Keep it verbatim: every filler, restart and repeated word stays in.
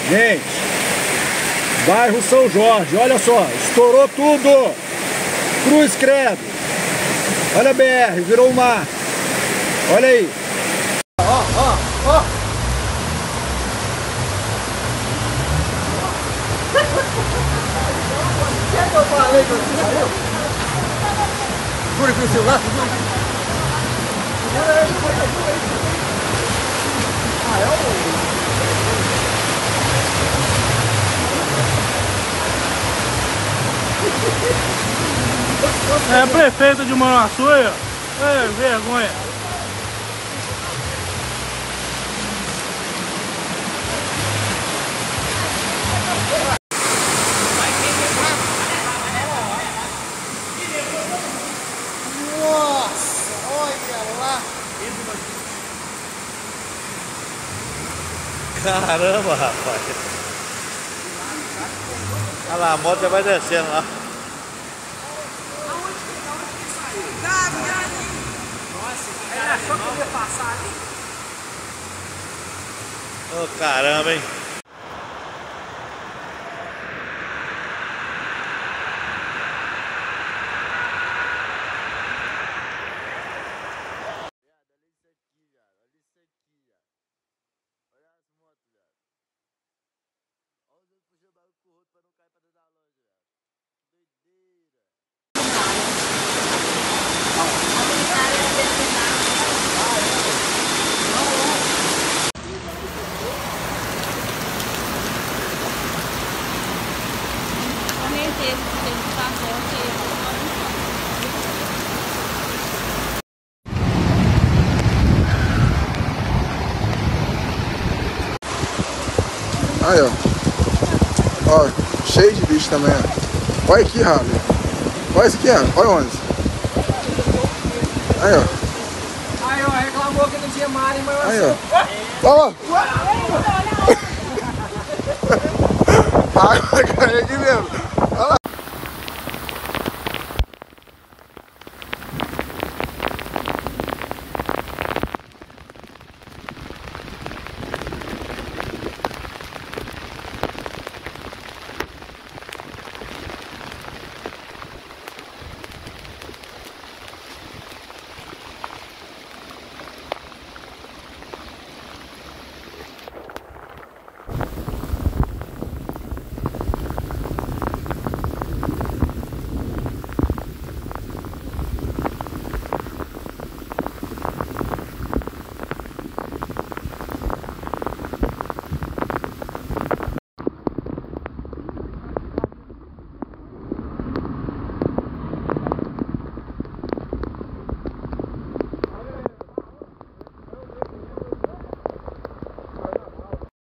Gente, bairro São Jorge, olha só, estourou tudo. Cruz credo. Olha a B R, virou o mar. Olha aí. Ó, ó, ó. O que é que eu falei que eu te falei? Segura aqui o celular, segura aqui. Segura aí, segura aí, segura aí. Ah, é o... É prefeito de Manhuaçu aí, ó. É, vergonha. Nossa, olha lá. Caramba, rapaz. Olha lá, a moto já vai descendo lá. Ele achou que eu ia passar ali? Ô, oh, caramba, hein? Aí, ó. Ó, cheio de bicho também, ó. Olha aqui, Rabi. Olha isso aqui, ó. Olha onde. Aí, ó. Aí, ó, reclamou que não tinha mar em Manhuaçu. Aí, ó. Ó. Ai, vai cair aqui mesmo.